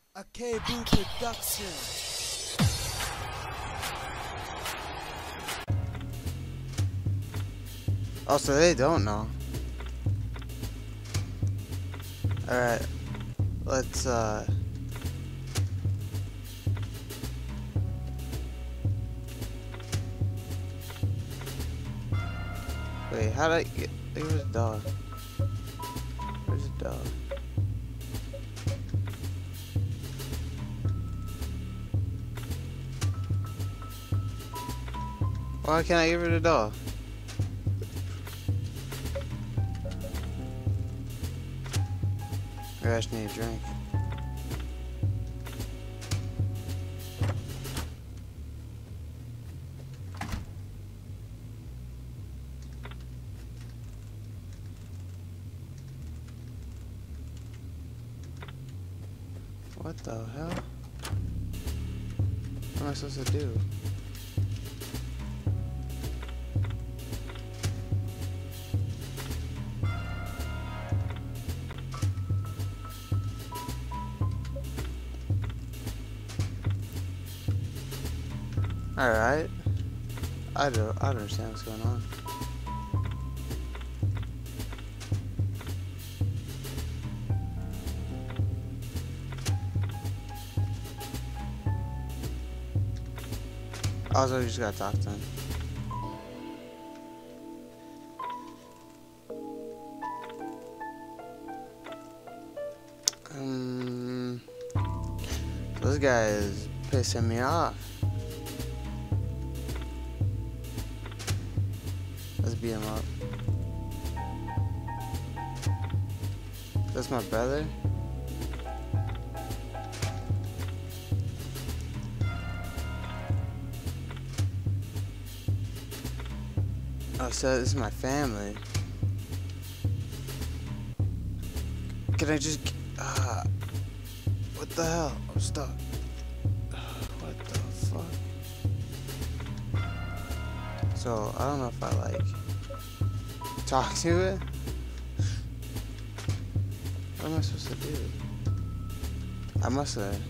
A K-Boo production. Oh, so they don't know. Alright, let's, wait, how did I get, where's the dog? Where's the dog? Why can't I give her the dog? Maybe I just need a drink. What the hell? What am I supposed to do? Alright. I don't understand what's going on. Also, we just gotta talk to him. This guy is pissing me off. Let's beat him up. That's my brother? Oh, so this is my family. Can I just... what the hell? I'm stuck. What the fuck? So, I don't know if I, like... talk to it? What am I supposed to do? I must have...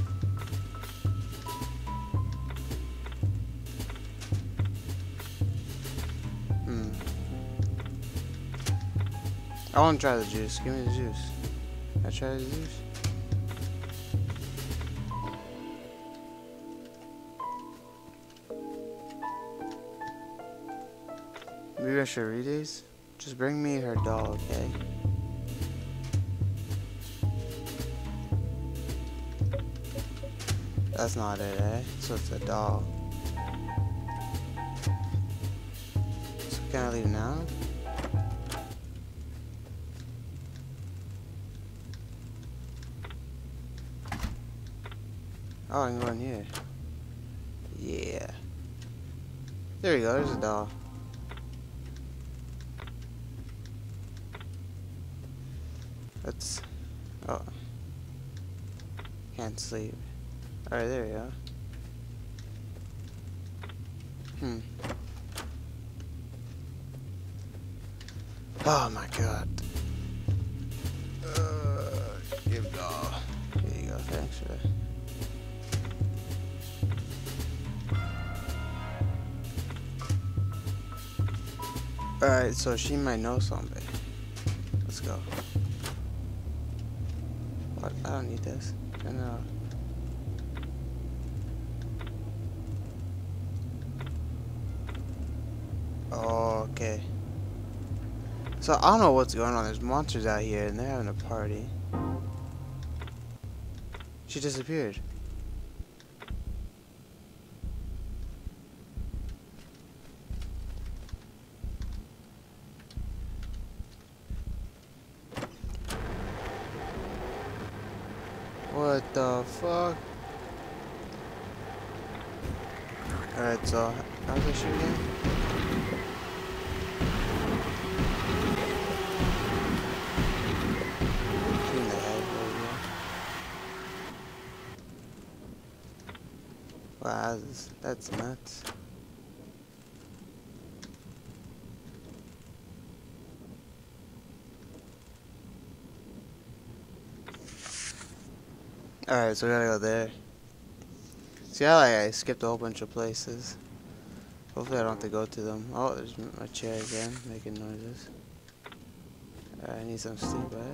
I want to try the juice. Give me the juice. Can I try the juice? Maybe I should read these? Just bring me her doll, okay? That's not it, eh? So it's a doll. So can I leave now? Oh, I can go in here. Yeah. There we go, there's a doll. Let's... oh. Can't sleep. Alright, there we go. Oh my god. Give doll. Here you go, thanks for that. Alright, so she might know something. Let's go. What? I don't need this. Turn it off. Oh, okay. So I don't know what's going on. There's monsters out here and they're having a party. She disappeared. What the fuck? Alright, so how's this shoot again? Shoot in the head, there we go. Wow, that's nuts. Alright, so we gotta go there. See how I skipped a whole bunch of places? Hopefully I don't have to go to them. Oh, there's my chair again, making noises. I need some sleep, right?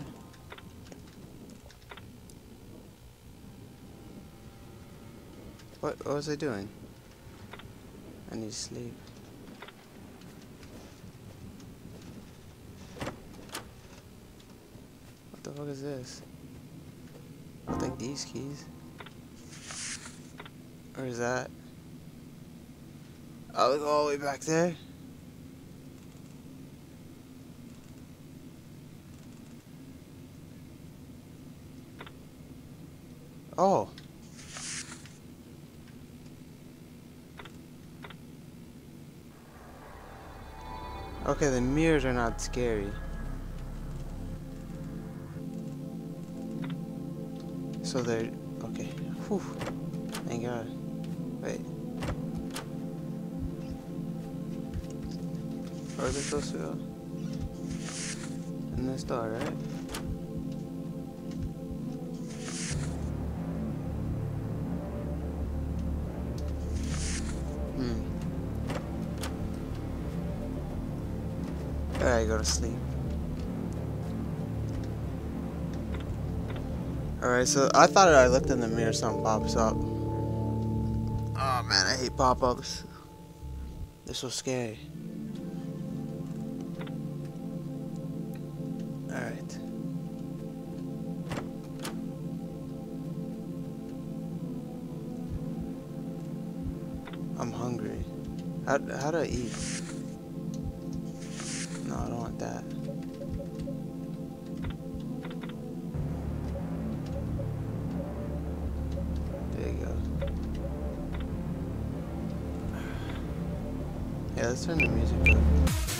What was I doing? I need sleep. What the fuck is this? I'll take these keys. Or is that? I'll go all the way back there. Oh. Okay, the mirrors are not scary. So they're okay. Whew. Thank God. Wait. Where are they supposed to go? In this door, right? Alright, go to sleep. Alright, so I thought I looked in the mirror, something pops up. Oh man, I hate pop-ups. They're so scary. Alright. I'm hungry. How do I eat? No, I don't want that. There you go. Yeah, let's turn the music up.